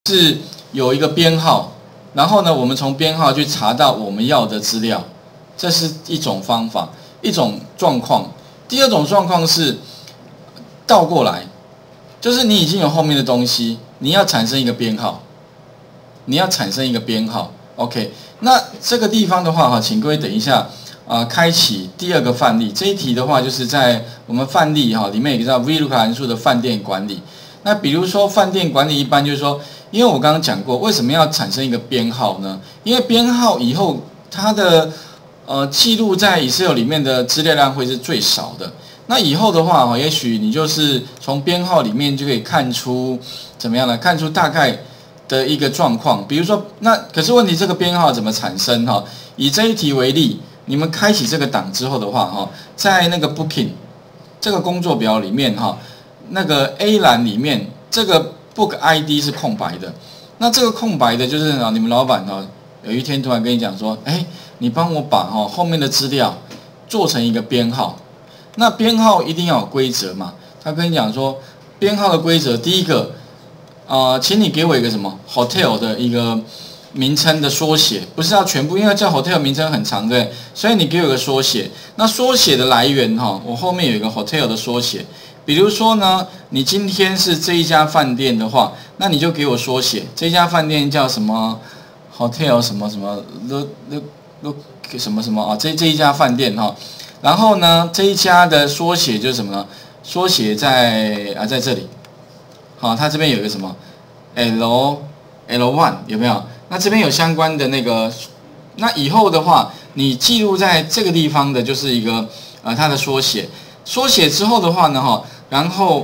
是有一个编号，然后呢，我们从编号去查到我们要的资料，这是一种方法，一种状况。第二种状况是倒过来，就是你已经有后面的东西，你要产生一个编号，OK， 那这个地方的话请各位等一下开启第二个范例。这一题的话，就是在我们范例里面有一个叫 VLOOKUP 函数的饭店管理。那比如说饭店管理，一般就是说，因为我刚刚讲过，为什么要产生一个编号呢？因为编号以后它的记录在 Excel 里面的资料量会是最少的。那以后的话也许你就是从编号里面就可以看出怎么样呢？看出大概的一个状况。比如说，那可是问题这个编号怎么产生以这一题为例，你们开启这个档之后的话在那个 Booking 这个工作表里面那个 A 栏里面这个 Book ID 是空白的。那这个空白的就是你们老板有一天突然跟你讲说，你帮我把后面的资料做成一个编号。那编号一定要有规则嘛？他跟你讲说，编号的规则，第一个请你给我一个什么 hotel 的一个名称的缩写，不是要全部，因为叫 hotel 名称很长，对，所以你给我一个缩写。那缩写的来源我后面有一个 hotel 的缩写。比如说呢，你今天是这一家饭店的话，那你就给我缩写，这家饭店叫什么 hotel 什么什么 look 什么什么这一家饭店然后呢，这一家的缩写就是什么呢？缩写在这里，它这边有一个什么 L1 有没有？那这边有相关的那个，那以后的话，你记录在这个地方的就是一个它的缩写。缩写之后的话呢然后